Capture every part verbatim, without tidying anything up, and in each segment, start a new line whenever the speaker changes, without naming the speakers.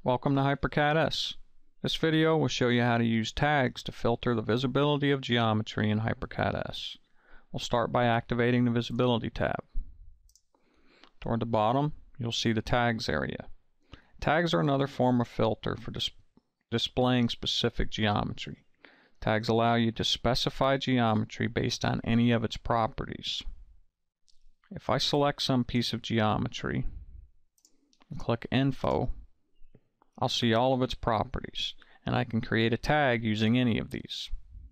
Welcome to hyperCAD-S. This video will show you how to use tags to filter the visibility of geometry in hyperCAD-S. We'll start by activating the Visibility tab. Toward the bottom, you'll see the Tags area. Tags are another form of filter for dis displaying specific geometry. Tags allow you to specify geometry based on any of its properties. If I select some piece of geometry and click Info, I'll see all of its properties, and I can create a tag using any of these.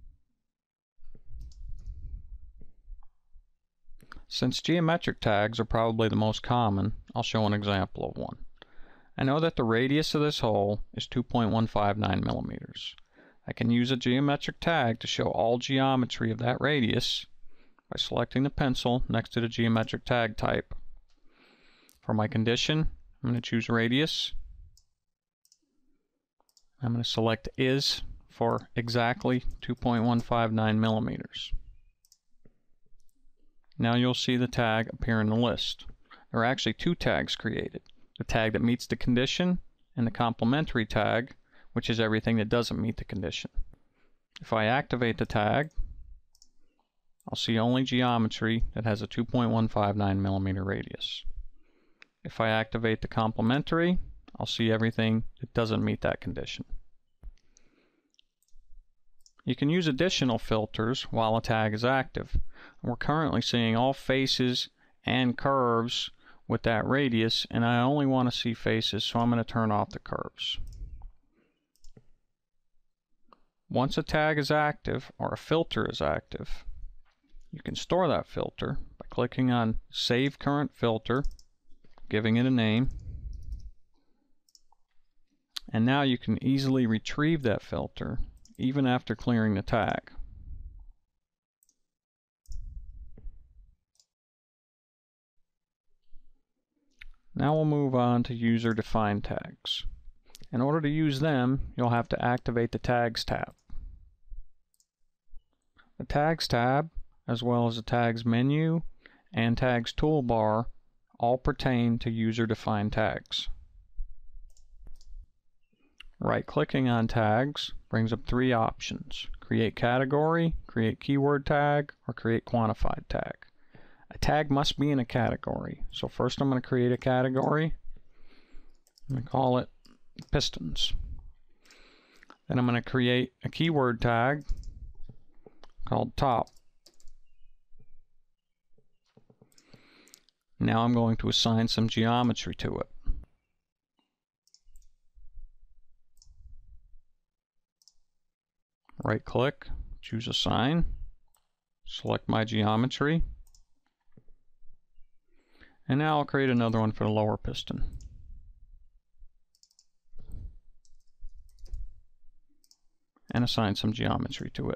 Since geometric tags are probably the most common, I'll show an example of one. I know that the radius of this hole is two point one five nine millimeters. I can use a geometric tag to show all geometry of that radius by selecting the pencil next to the geometric tag type. For my condition, I'm going to choose radius. I'm going to select is for exactly two point one five nine millimeters. Now you'll see the tag appear in the list. There are actually two tags created. The tag that meets the condition and the complementary tag, which is everything that doesn't meet the condition. If I activate the tag, I'll see only geometry that has a two point one five nine millimeter radius. If I activate the complementary, I'll see everything that doesn't meet that condition. You can use additional filters while a tag is active. We're currently seeing all faces and curves with that radius, and I only want to see faces, so I'm going to turn off the curves. Once a tag is active, or a filter is active, you can store that filter by clicking on Save Current Filter, giving it a name, and now you can easily retrieve that filter even after clearing the tag. Now we'll move on to user-defined tags. In order to use them, you'll have to activate the Tags tab. The Tags tab, as well as the Tags menu and Tags toolbar, all pertain to user-defined tags. Right-clicking on tags brings up three options: create category, create keyword tag, or create quantified tag. A tag must be in a category. So first I'm going to create a category. I'm going to call it pistons. Then I'm going to create a keyword tag called top. Now I'm going to assign some geometry to it. Right click, choose Assign, select my geometry, and now I'll create another one for the lower piston. And assign some geometry to it.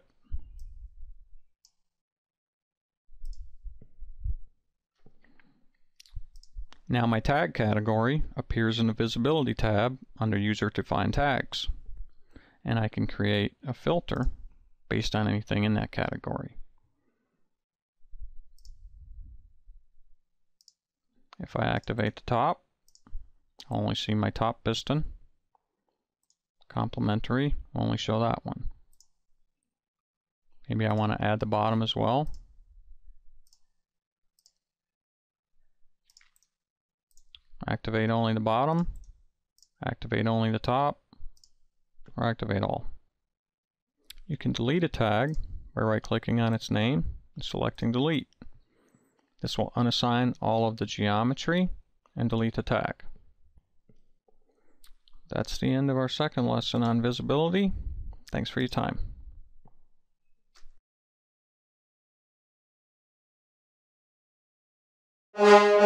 Now my tag category appears in the Visibility tab under User-Defined Tags, and I can create a filter based on anything in that category. If I activate the top, I'll only see my top piston. Complementary, I'll only show that one. Maybe I want to add the bottom as well. Activate only the bottom, activate only the top, or activate all. You can delete a tag by right-clicking on its name and selecting Delete. This will unassign all of the geometry and delete the tag. That's the end of our second lesson on visibility. Thanks for your time.
Thank you.